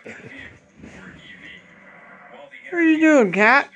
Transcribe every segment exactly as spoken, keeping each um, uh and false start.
What are you doing, cat?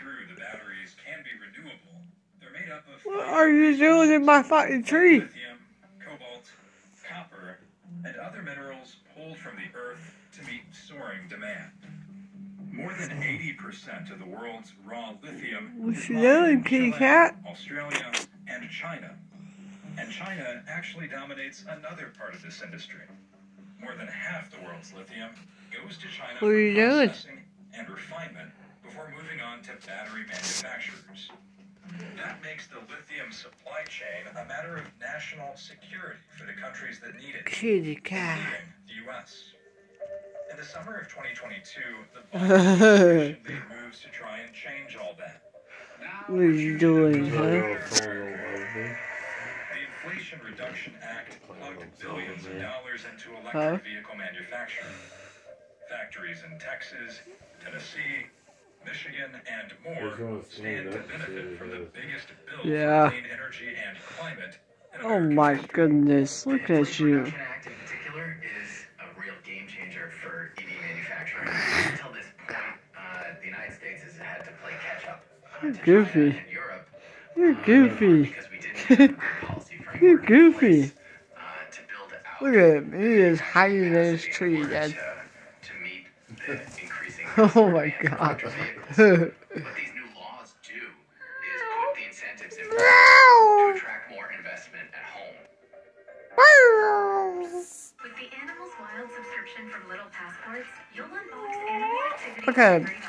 What are you doing in my fucking tree? Lithium, cobalt, copper, and other minerals pulled from the earth to meet soaring demand. More than eighty percent of the world's raw lithium What's is you mined doing, in kitty Chile, cat? Australia, and China. And China actually dominates another part of this industry. More than half the world's lithium goes to China What are you for doing? processing and refinement before moving on to battery manufacturers. That makes the lithium supply chain a matter of national security for the countries that need it, Kitty cat. including the U S. In the summer of twenty twenty-two, the Biden administration made moves to try and change all that. What are you doing, huh? The Inflation Reduction Act plugged billions of dollars into electric Huh? vehicle manufacturing. Factories in Texas, Tennessee, Michigan, and more stand to benefit from the biggest bill Yeah. for clean energy and climate in Oh American my history. goodness, look The at Inflation you. Reduction Act in particular is a real game changer for E V manufacturing. Until this point, uh, the United States has had to play catch up uh, You're to goofy. China and Europe. You're uh, goofy. Because we didn't have a good policy framework You're in goofy. place, uh, to build out Look at him, he is hiding in his capacity tree, in order Dad. to, to meet the increasing Oh my customer demand for god. electric vehicles. What these new laws do is put the incentives in place to attract more investment at home. With the Animals Wild subscription from Little Passports, you'll unbox animal activities Okay. starting